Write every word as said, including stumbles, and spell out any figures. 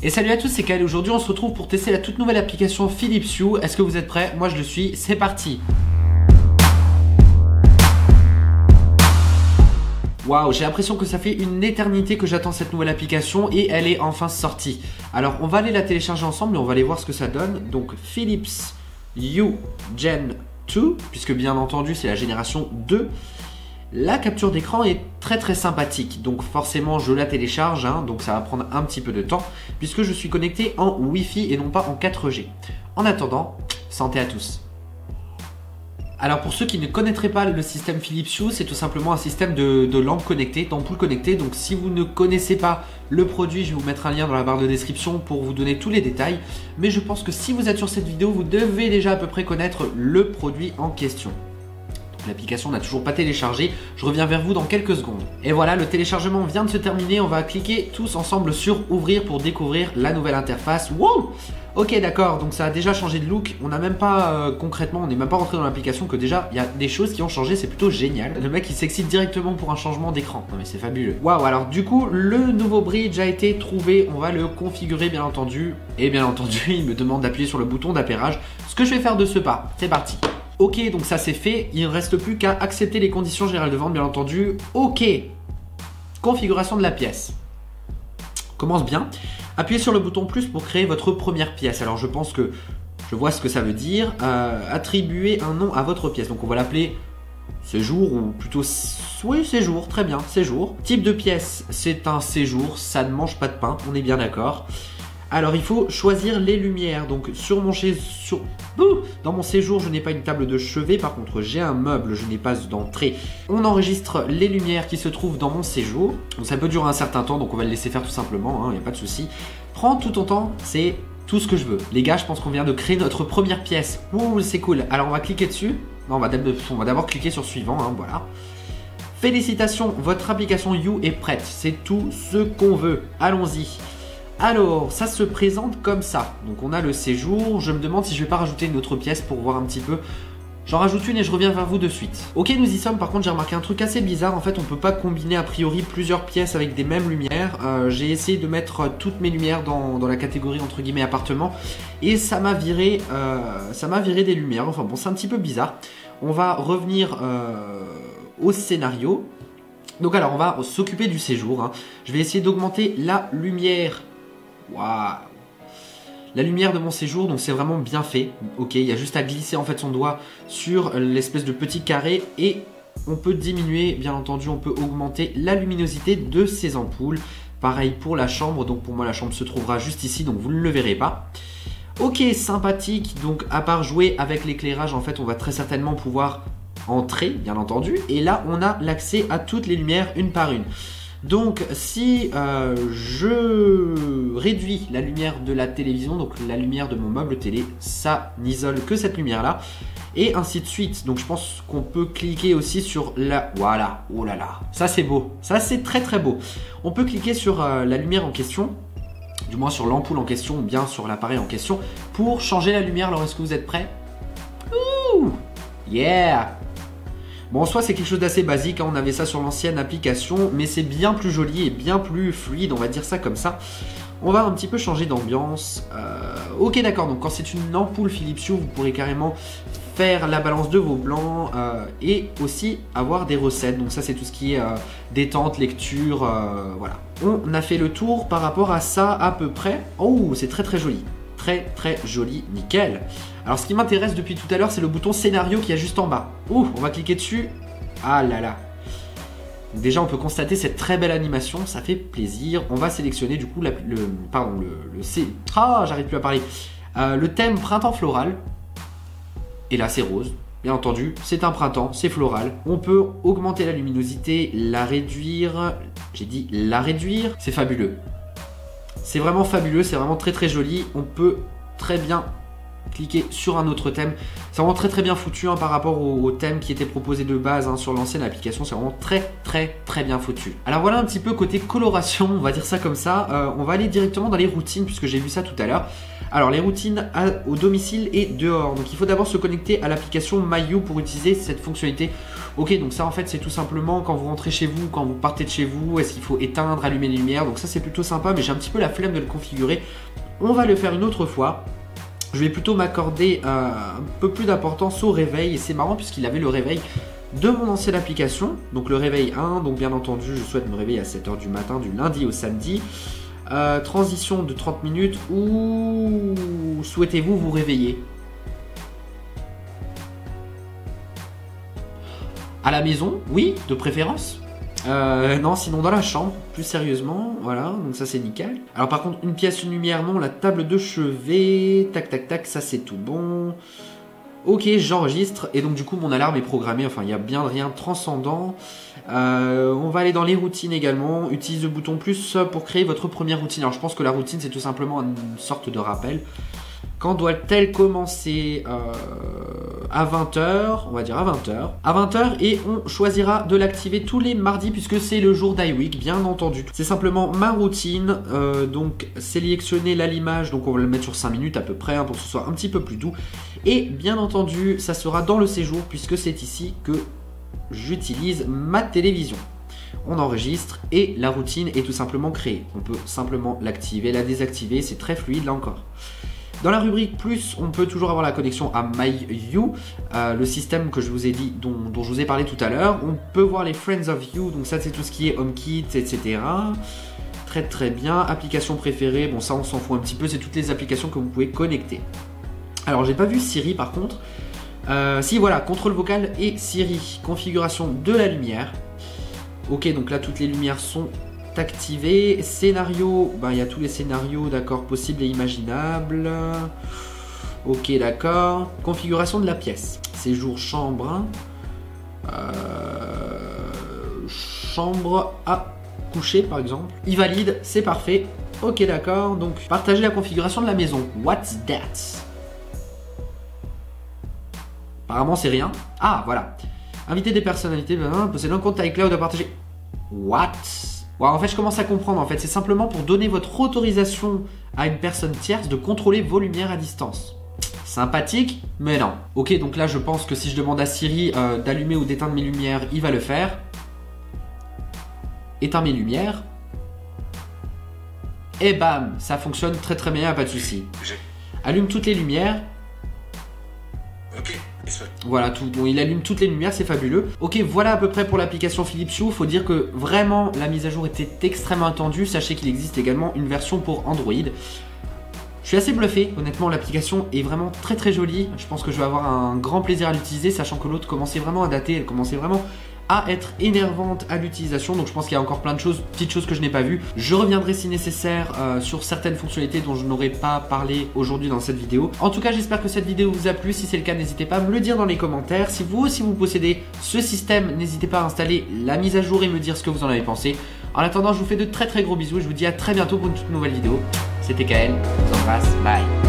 Et salut à tous, c'est Kael. Aujourd'hui on se retrouve pour tester la toute nouvelle application Philips Hue. Est-ce que vous êtes prêts? Moi je le suis, c'est parti. Waouh, j'ai l'impression que ça fait une éternité que j'attends cette nouvelle application et elle est enfin sortie. Alors on va aller la télécharger ensemble et on va aller voir ce que ça donne. Donc Philips Hue Gen deux, puisque bien entendu c'est la génération deux. La capture d'écran est très très sympathique, donc forcément je la télécharge, hein, donc ça va prendre un petit peu de temps, puisque je suis connecté en Wi-Fi et non pas en quatre G. En attendant, santé à tous. Alors pour ceux qui ne connaîtraient pas le système Philips Hue, c'est tout simplement un système de, de lampe connectée, d'ampoule connectée. Donc si vous ne connaissez pas le produit, je vais vous mettre un lien dans la barre de description pour vous donner tous les détails. Mais je pense que si vous êtes sur cette vidéo, vous devez déjà à peu près connaître le produit en question. L'application n'a toujours pas téléchargé, je reviens vers vous dans quelques secondes. Et voilà, le téléchargement vient de se terminer, on va cliquer tous ensemble sur ouvrir pour découvrir la nouvelle interface. Wow! Ok, d'accord, donc ça a déjà changé de look, on n'a même pas euh, concrètement, on n'est même pas rentré dans l'application que déjà il y a des choses qui ont changé, c'est plutôt génial. Le mec il s'excite directement pour un changement d'écran, non mais c'est fabuleux. Waouh, alors du coup le nouveau bridge a été trouvé, on va le configurer bien entendu. Et bien entendu il me demande d'appuyer sur le bouton d'appairage, ce que je vais faire de ce pas, c'est parti. Ok, donc ça c'est fait, il ne reste plus qu'à accepter les conditions générales de vente bien entendu. Ok, configuration de la pièce. Commence bien. Appuyez sur le bouton plus pour créer votre première pièce. Alors je pense que je vois ce que ça veut dire. Euh, attribuer un nom à votre pièce. Donc on va l'appeler séjour ou plutôt... Oui, séjour, très bien, séjour. Type de pièce, c'est un séjour, ça ne mange pas de pain, on est bien d'accord. Alors il faut choisir les lumières. Donc sur mon chez... sur... dans mon séjour, je n'ai pas une table de chevet. Par contre, j'ai un meuble, je n'ai pas d'entrée. On enregistre les lumières qui se trouvent dans mon séjour. Donc ça peut durer un certain temps, donc on va le laisser faire tout simplement, il n'y a pas de souci. Prends tout ton temps, c'est tout ce que je veux. Les gars, je pense qu'on vient de créer notre première pièce. Ouh, c'est cool. Alors on va cliquer dessus. Non, on va d'abord cliquer sur suivant, hein, voilà. Félicitations, votre application Hue est prête. C'est tout ce qu'on veut. Allons-y. Alors, ça se présente comme ça. Donc on a le séjour. Je me demande si je vais pas rajouter une autre pièce pour voir un petit peu. J'en rajoute une et je reviens vers vous de suite. Ok, nous y sommes. Par contre, j'ai remarqué un truc assez bizarre. En fait, on peut pas combiner a priori plusieurs pièces avec des mêmes lumières. Euh, j'ai essayé de mettre toutes mes lumières dans, dans la catégorie entre guillemets appartement. Et ça m'a viré, euh, ça m'a viré des lumières. Enfin bon, c'est un petit peu bizarre. On va revenir euh, au scénario. Donc alors, on va s'occuper du séjour, hein. Je vais essayer d'augmenter la lumière. Waouh! La lumière de mon séjour, donc c'est vraiment bien fait. Ok, il y a juste à glisser en fait son doigt sur l'espèce de petit carré et on peut diminuer, bien entendu, on peut augmenter la luminosité de ces ampoules. Pareil pour la chambre, donc pour moi la chambre se trouvera juste ici, donc vous ne le verrez pas. Ok, sympathique, donc à part jouer avec l'éclairage, en fait on va très certainement pouvoir entrer, bien entendu. Et là on a l'accès à toutes les lumières une par une. Donc si euh, je réduis la lumière de la télévision, donc la lumière de mon meuble télé, ça n'isole que cette lumière là et ainsi de suite. Donc je pense qu'on peut cliquer aussi sur la... Voilà, oh là là, ça c'est beau, ça c'est très très beau. On peut cliquer sur euh, la lumière en question, du moins sur l'ampoule en question ou bien sur l'appareil en question pour changer la lumière. Alors est-ce que vous êtes prêts? Ouh, yeah! Bon, en soi, c'est quelque chose d'assez basique, hein. On avait ça sur l'ancienne application, mais c'est bien plus joli et bien plus fluide, on va dire ça comme ça. On va un petit peu changer d'ambiance. Euh, ok, d'accord, donc quand c'est une ampoule Philips Hue, vous pourrez carrément faire la balance de vos blancs euh, et aussi avoir des recettes. Donc ça, c'est tout ce qui est euh, détente, lecture, euh, voilà. On a fait le tour par rapport à ça à peu près. Oh, c'est très très joli. Très très joli, nickel. Alors ce qui m'intéresse depuis tout à l'heure, c'est le bouton scénario qui est juste en bas. Ouh, on va cliquer dessus. Ah là là. Déjà on peut constater cette très belle animation, ça fait plaisir. On va sélectionner du coup la, le, pardon, le, le C. Ah, j'arrive plus à parler. Euh, le thème printemps floral. Et là c'est rose. Bien entendu, c'est un printemps, c'est floral. On peut augmenter la luminosité, la réduire. J'ai dit la réduire. C'est fabuleux. C'est vraiment fabuleux, c'est vraiment très très joli. On peut très bien cliquer sur un autre thème. C'est vraiment très très bien foutu hein, par rapport au, au thème qui était proposé de base hein, sur l'ancienne application. C'est vraiment très très très bien foutu. Alors voilà un petit peu côté coloration, on va dire ça comme ça. Euh, on va aller directement dans les routines puisque j'ai vu ça tout à l'heure. Alors les routines à, au domicile et dehors. Donc il faut d'abord se connecter à l'application MyYou pour utiliser cette fonctionnalité. Ok, donc ça en fait c'est tout simplement quand vous rentrez chez vous, quand vous partez de chez vous, est-ce qu'il faut éteindre, allumer les lumières. Donc ça c'est plutôt sympa, mais j'ai un petit peu la flemme de le configurer. On va le faire une autre fois. Je vais plutôt m'accorder euh, un peu plus d'importance au réveil. Et c'est marrant puisqu'il avait le réveil de mon ancienne application. Donc le réveil un, donc bien entendu je souhaite me réveiller à sept heures du matin du lundi au samedi. Euh, transition de trente minutes. Où souhaitez-vous vous réveiller? À la maison, oui, de préférence. Euh, non, sinon dans la chambre, plus sérieusement, voilà, donc ça c'est nickel. Alors par contre, une pièce, une lumière, non, la table de chevet, tac tac tac, ça c'est tout bon. Ok, j'enregistre, et donc du coup mon alarme est programmée, enfin il n'y a bien rien de transcendant. Euh, on va aller dans les routines également, utilise le bouton plus pour créer votre première routine. Alors je pense que la routine c'est tout simplement une sorte de rappel. Quand doit-elle commencer? euh, À vingt heures, on va dire à vingt heures. À vingt heures et on choisira de l'activer tous les mardis puisque c'est le jour d'iWeek, bien entendu. C'est simplement ma routine, euh, donc sélectionner là l'image, donc on va le mettre sur cinq minutes à peu près hein, pour que ce soit un petit peu plus doux. Et bien entendu, ça sera dans le séjour puisque c'est ici que j'utilise ma télévision. On enregistre et la routine est tout simplement créée. On peut simplement l'activer, la désactiver, c'est très fluide là encore. Dans la rubrique plus, on peut toujours avoir la connexion à MyYou, euh, le système que je vous ai dit, dont, dont je vous ai parlé tout à l'heure. On peut voir les Friends of You, donc ça c'est tout ce qui est HomeKit, et cetera. Très très bien. Application préférée, bon ça on s'en fout un petit peu, c'est toutes les applications que vous pouvez connecter. Alors j'ai pas vu Siri par contre. Euh, si voilà, contrôle vocal et Siri, configuration de la lumière. Ok, donc là toutes les lumières sont activé. Scénario, ben, il y a tous les scénarios d'accord possibles et imaginables. Ok, d'accord. Configuration de la pièce. Séjour chambre. Euh, chambre à coucher par exemple. Il valide, c'est parfait. Ok, d'accord. Donc partager la configuration de la maison. What's that? Apparemment c'est rien. Ah voilà. Inviter des personnalités. Posséder un compte iCloud à partager. What? Ouais, en fait, je commence à comprendre. En fait, c'est simplement pour donner votre autorisation à une personne tierce de contrôler vos lumières à distance. Sympathique, mais non. Ok, donc là, je pense que si je demande à Siri euh, d'allumer ou d'éteindre mes lumières, il va le faire. Éteins mes lumières. Et bam, ça fonctionne très très bien, pas de souci. Allume toutes les lumières. Ok. Voilà, tout, bon, il allume toutes les lumières, c'est fabuleux. Ok, voilà à peu près pour l'application Philips Hue. Faut dire que vraiment la mise à jour était extrêmement attendue. Sachez qu'il existe également une version pour Android. Je suis assez bluffé, honnêtement l'application est vraiment très très jolie. Je pense que je vais avoir un grand plaisir à l'utiliser, sachant que l'autre commençait vraiment à dater, elle commençait vraiment à être énervante à l'utilisation. Donc je pense qu'il y a encore plein de choses, petites choses que je n'ai pas vues. Je reviendrai si nécessaire euh, sur certaines fonctionnalités dont je n'aurais pas parlé aujourd'hui dans cette vidéo. En tout cas, j'espère que cette vidéo vous a plu. Si c'est le cas, n'hésitez pas à me le dire dans les commentaires. Si vous aussi vous possédez ce système, n'hésitez pas à installer la mise à jour et me dire ce que vous en avez pensé. En attendant, je vous fais de très très gros bisous et je vous dis à très bientôt pour une toute nouvelle vidéo. C'était Kael, je vous embrasse, bye.